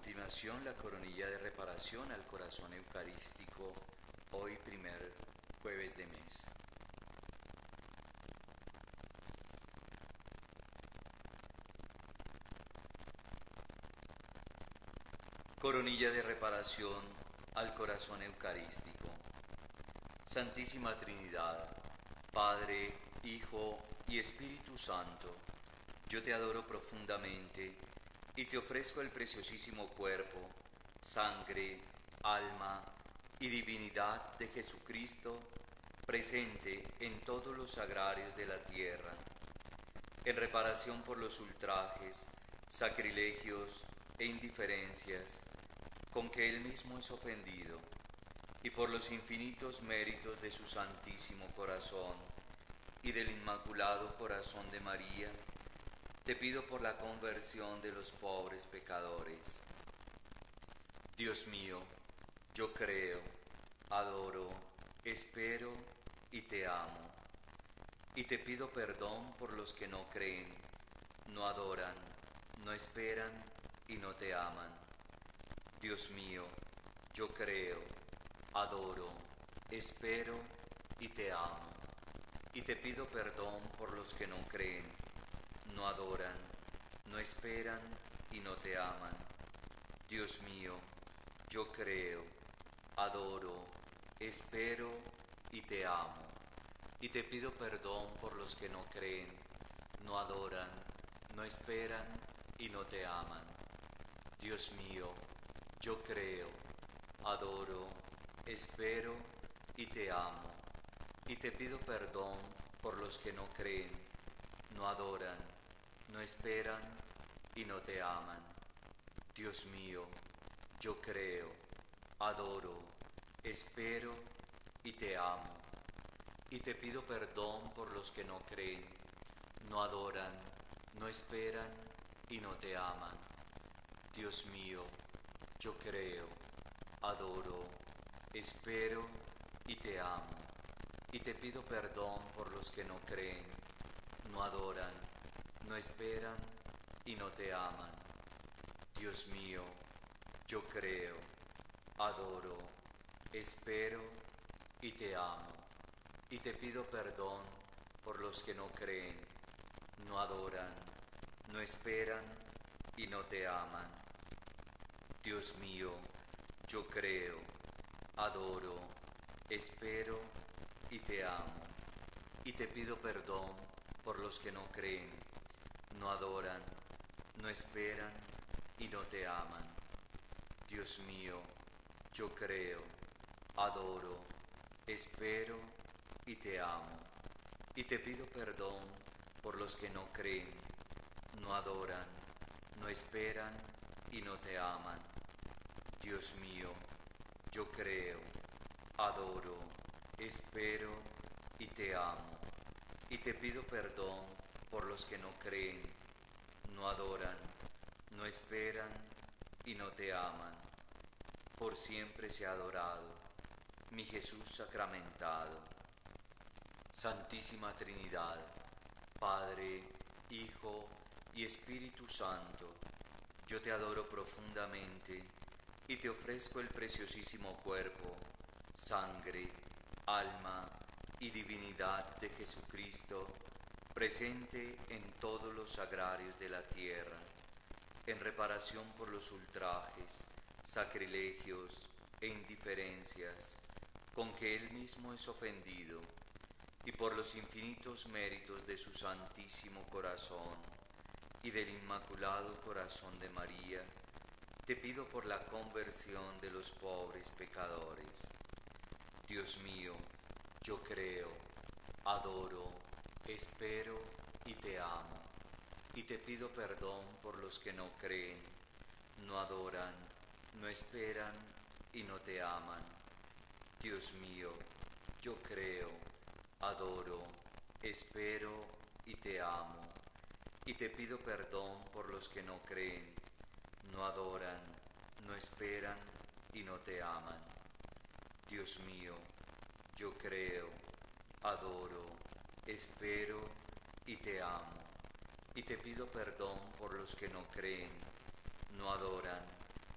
continuación, la coronilla de reparación al corazón eucarístico, hoy primer jueves de mes. Coronilla de reparación al corazón eucarístico. Santísima Trinidad, Padre, Hijo y Espíritu Santo, yo te adoro profundamente y te ofrezco el preciosísimo cuerpo, sangre, alma y divinidad de Jesucristo, presente en todos los sagrarios de la tierra, en reparación por los ultrajes, sacrilegios e indiferencias con que Él mismo es ofendido, y por los infinitos méritos de su Santísimo Corazón y del Inmaculado Corazón de María, te pido por la conversión de los pobres pecadores. Dios mío, yo creo, adoro, espero y te amo. Y te pido perdón por los que no creen, no adoran, no esperan y no te aman. Dios mío, yo creo, adoro, espero y te amo. Y te pido perdón por los que no creen, no adoran, no esperan y no te aman. Dios mío, yo creo, adoro, espero y te amo. Y te pido perdón por los que no creen, no adoran, no esperan y no te aman. Dios mío, yo creo, adoro, espero y te amo. Y te pido perdón por los que no creen, no adoran, no esperan y no te aman. Dios mío, yo creo, adoro, espero y te amo. Y te pido perdón por los que no creen, no adoran, no esperan y no te aman. Dios mío, yo creo, adoro, espero y te amo. Y te pido perdón por los que no creen, no adoran, no esperan y no te aman. Dios mío, yo creo, adoro, espero y te amo. Y te pido perdón por los que no creen, no adoran, no esperan y no te aman. Dios mío, yo creo, adoro, espero y te amo. Y te pido perdón por los que no creen, no adoran, no esperan y no te aman. Dios mío, yo creo, adoro, espero y te amo. Y te pido perdón por los que no creen, no adoran, no esperan y no te aman. Dios mío, yo creo, adoro, espero y te amo. Y te pido perdón por los que no creen, no adoran, no esperan y no te aman. Por siempre sea adorado, mi Jesús sacramentado. Santísima Trinidad, Padre, Hijo y Espíritu Santo, yo te adoro profundamente y te ofrezco el preciosísimo cuerpo, sangre, alma y divinidad de Jesucristo, presente en todos los sagrarios de la tierra, en reparación por los ultrajes, sacrilegios e indiferencias con que Él mismo es ofendido, y por los infinitos méritos de su Santísimo Corazón y del Inmaculado Corazón de María, te pido por la conversión de los pobres pecadores. Dios mío, yo creo, adoro, espero y te amo. Y te pido perdón por los que no creen, no adoran, no esperan y no te aman. Dios mío, yo creo, adoro, espero y te amo. Y te pido perdón por los que no creen, no adoran, no esperan y no te aman. Dios mío, yo creo, adoro, espero y te amo. Y te pido perdón por los que no creen, no adoran,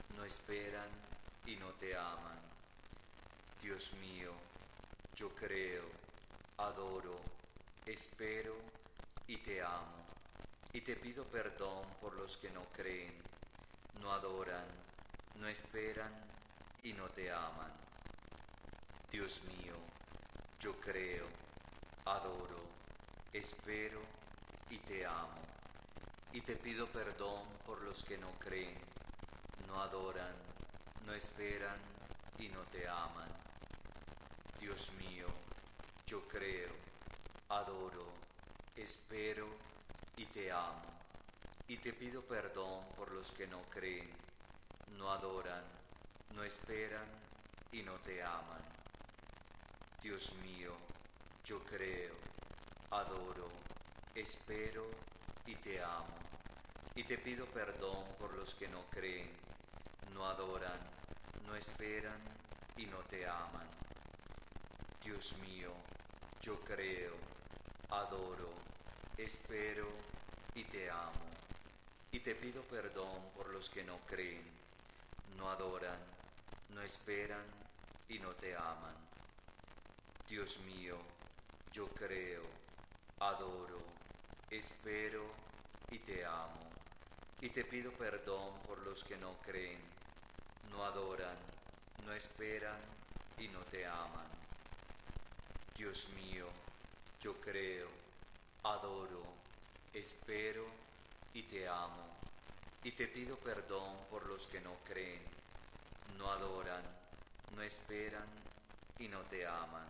no esperan y no te aman. Dios mío, yo creo, adoro, espero y te amo. Y te pido perdón por los que no creen, no adoran, no esperan y no te aman. Dios mío, yo creo, adoro, espero y te amo. Y te pido perdón por los que no creen, no adoran, no esperan y no te aman. Dios mío, yo creo, adoro, espero y te amo. Y te pido perdón por los que no creen, no adoran, no esperan y no te aman. Dios mío, yo creo, adoro, espero y te amo. Y te pido perdón por los que no creen, no adoran, no esperan y no te aman. Dios mío, yo creo, adoro, espero y te amo. Y te pido perdón por los que no creen, no adoran, no esperan y no te aman. Dios mío, yo creo, adoro, espero y te amo. Y te pido perdón por los que no creen, no adoran, no esperan y no te aman. Dios mío, yo creo, adoro, espero y te amo. Y te pido perdón por los que no creen, no adoran, no esperan y no te aman.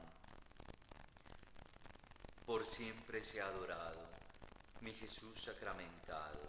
Por siempre sea adorado, mi Jesús sacramentado.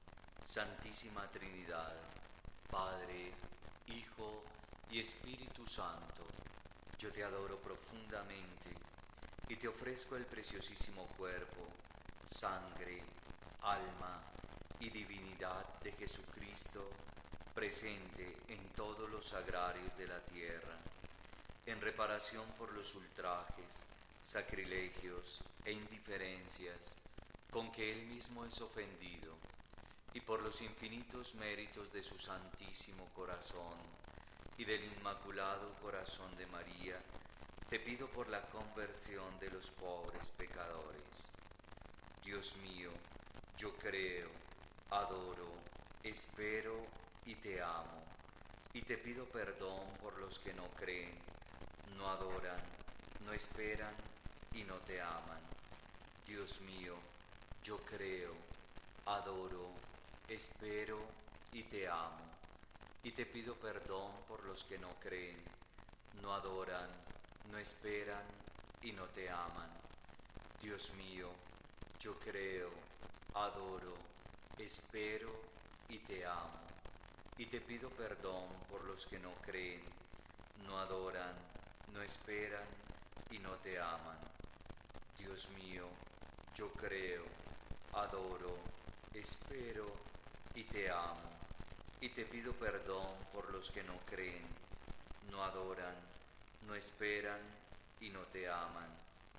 Santísima Trinidad, Padre, Hijo y Espíritu Santo, yo te adoro profundamente y te ofrezco el preciosísimo cuerpo, sangre, alma y divinidad de Jesucristo, presente en todos los sagrarios de la tierra, en reparación por los ultrajes, sacrilegios e indiferencias con que Él mismo es ofendido, y por los infinitos méritos de su Santísimo Corazón y del Inmaculado Corazón de María, te pido por la conversión de los pobres pecadores. Dios mío, yo creo, adoro, espero y te amo, y te pido perdón por los que no creen, no adoran, no esperan y no te aman. Dios mío, yo creo, adoro, espero y te amo, y te pido perdón por los que no creen, no adoran, no esperan y no te aman. Dios mío, yo creo, adoro, espero y te amo, y te pido perdón por los que no creen, no adoran, no esperan y no te aman. Dios mío, yo creo, adoro, espero y te amo, y te pido perdón por los que no creen, no adoran, no esperan y no te aman.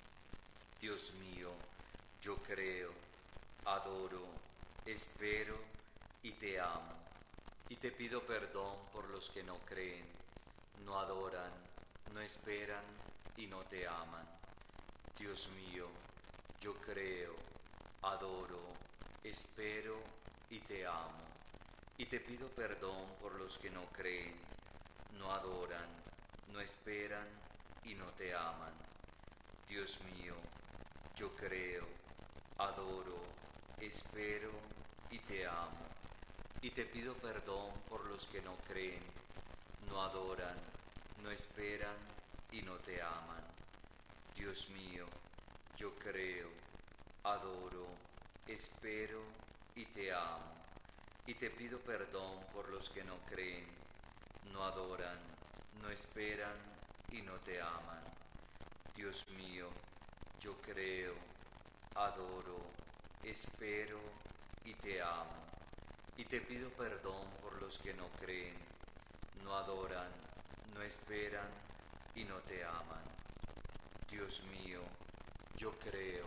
Dios mío, yo creo, adoro, espero y te amo, y te pido perdón por los que no creen, no adoran, no esperan y no te aman. Dios mío, yo creo, adoro, espero y te amo, y te pido perdón por los que no creen, no adoran, no esperan y no te aman. Dios mío, yo creo, adoro, espero y te amo, y te pido perdón por los que no creen, no adoran, no esperan y no te aman. Dios mío, yo creo, adoro, espero y te amo, y te pido perdón por los que no creen, no adoran, no esperan y no te aman. Dios mío, yo creo, adoro, espero y te amo, y te pido perdón por los que no creen, no adoran, no esperan y no te aman. Dios mío, yo creo,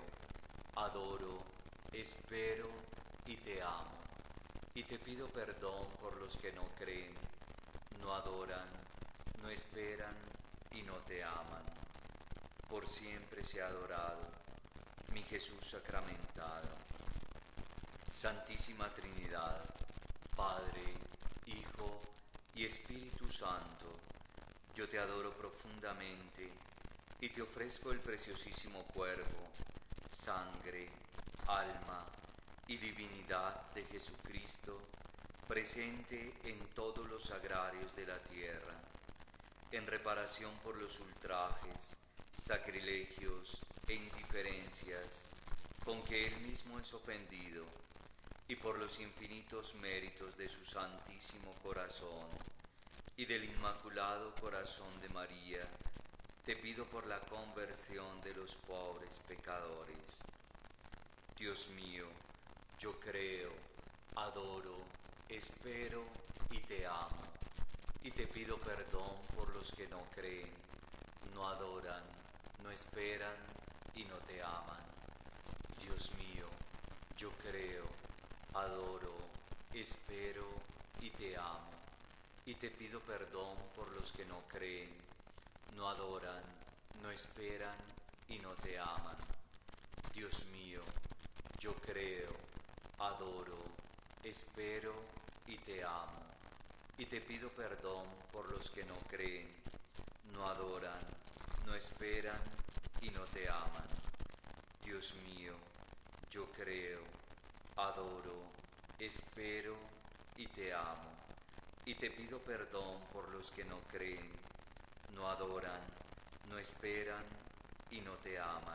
adoro, espero y te amo, y te pido perdón por los que no creen, no adoran, no esperan y no te aman. Por siempre sea adorado, mi Jesús sacramentado. Santísima Trinidad, Padre, Hijo y Espíritu Santo, yo te adoro profundamente y te ofrezco el preciosísimo cuerpo, sangre, alma y divinidad de Jesucristo, presente en todos los sagrarios de la tierra, en reparación por los ultrajes, sacrilegios e indiferencias con que Él mismo es ofendido, y por los infinitos méritos de su Santísimo Corazón y del Inmaculado Corazón de María, te pido por la conversión de los pobres pecadores. Dios mío, yo creo, adoro, espero y te amo, y te pido perdón por los que no creen, no adoran, no esperan y no te aman. Dios mío, yo creo, adoro, espero y te amo, y te pido perdón por los que no creen, no adoran, no esperan y no te aman. Dios mío, yo creo, adoro, espero y te amo, y te pido perdón por los que no creen, no adoran, no esperan y no te aman. Dios mío, yo creo, adoro, espero y te amo, y te pido perdón por los que no creen, no adoran, no esperan y no te aman.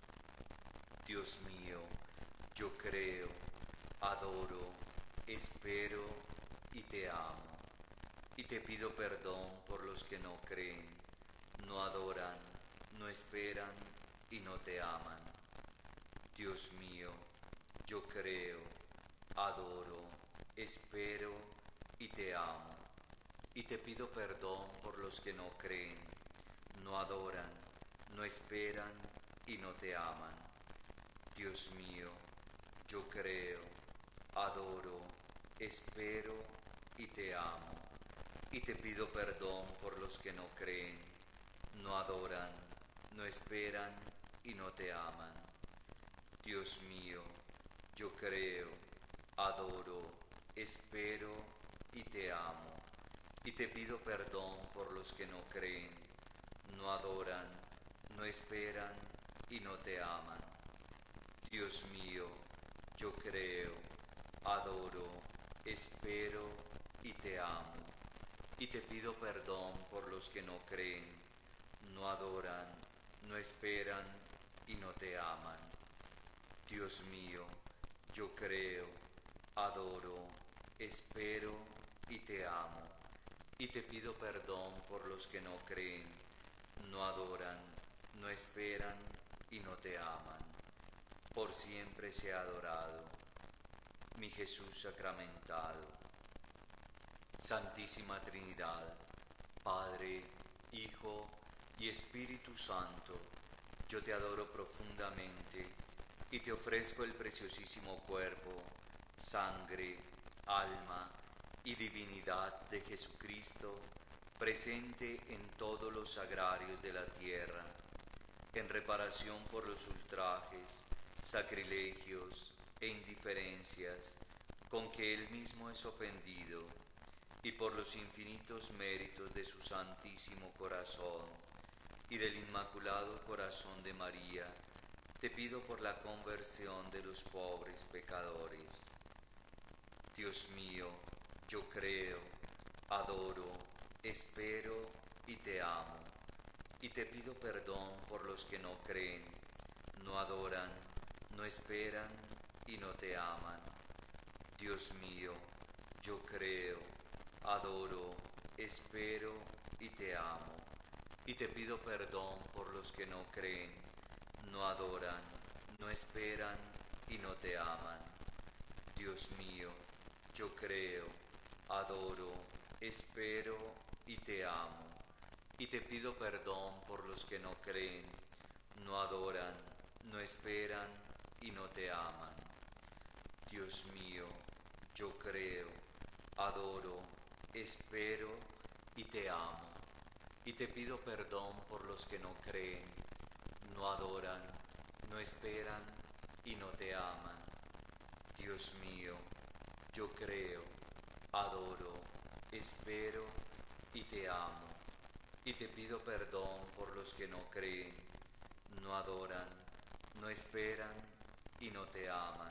Dios mío, yo creo, adoro, espero y te amo, y te pido perdón por los que no creen, no adoran, no esperan y no te aman. Dios mío, yo creo, adoro, espero y te amo, y te pido perdón por los que no creen, no adoran, no esperan y no te aman. Dios mío, yo creo, adoro, espero y te amo, y te pido perdón por los que no creen, no adoran, no esperan y no te aman. Dios mío, yo creo, adoro, espero y te amo, y te pido perdón por los que no creen, no adoran, no esperan y no te aman. Dios mío, yo creo, adoro, espero y te amo, y te pido perdón por los que no creen, no adoran, no esperan y no te aman. Dios mío, yo creo, adoro, espero y te amo, y te pido perdón por los que no creen, no adoran, no esperan y no te aman. Por siempre sea adorado, mi Jesús sacramentado. Santísima Trinidad, Padre, Hijo y Espíritu Santo, yo te adoro profundamente y te ofrezco el preciosísimo cuerpo, sangre, alma y divinidad de Jesucristo, presente en todos los sagrarios de la tierra, en reparación por los ultrajes, sacrilegios e indiferencias con que Él mismo es ofendido, y por los infinitos méritos de su Santísimo Corazón y del Inmaculado Corazón de María, te pido por la conversión de los pobres pecadores. Dios mío, yo creo, adoro, espero y te amo, y te pido perdón por los que no creen, no adoran, no esperan y no te aman. Dios mío, yo creo, adoro, espero y te amo, y te pido perdón por los que no creen, no adoran, no esperan y no te aman. Dios mío, yo creo, adoro, espero y te amo, y te pido perdón por los que no creen, no adoran, no esperan y no te aman. Dios mío, yo creo, adoro, espero y te amo, y te pido perdón por los que no creen, no adoran, no esperan y no te aman. Dios mío, yo creo, adoro, espero y te amo, y te pido perdón por los que no creen, no adoran, no esperan y no te aman.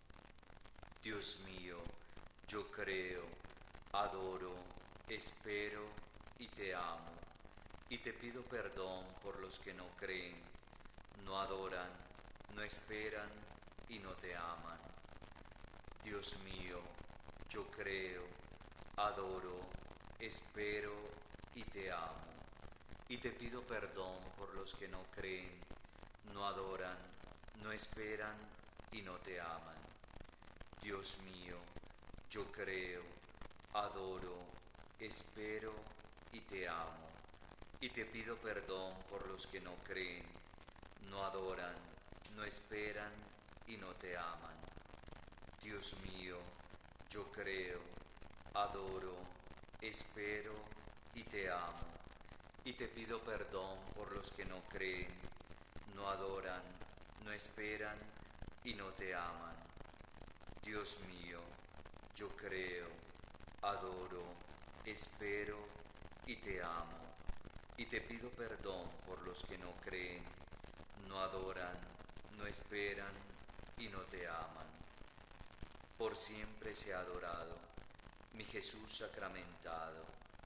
Dios mío, yo creo, adoro, espero y te amo, y te pido perdón por los que no creen, no adoran, no esperan y no te aman. Dios mío, yo creo, adoro, espero y te amo, y te pido perdón por los que no creen, no adoran, no esperan y no te aman. Dios mío, yo creo, adoro, espero y te amo, y te pido perdón por los que no creen, no adoran, no esperan y no te aman. Dios mío, yo creo, adoro, espero y te amo, y te pido perdón por los que no creen, no adoran, no esperan y no te aman. Dios mío, yo creo, adoro, espero y te amo, y te pido perdón por los que no creen, no adoran, no esperan y no te aman. Por siempre sea adorado, mi Jesús sacramentado.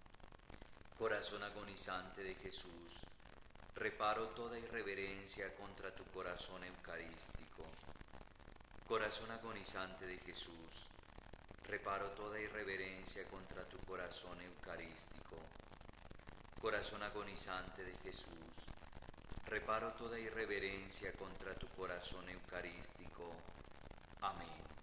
Corazón agonizante de Jesús, reparo toda irreverencia contra tu corazón eucarístico. Corazón agonizante de Jesús, reparo toda irreverencia contra tu corazón eucarístico. Corazón agonizante de Jesús, reparo toda irreverencia contra tu corazón eucarístico. Amén.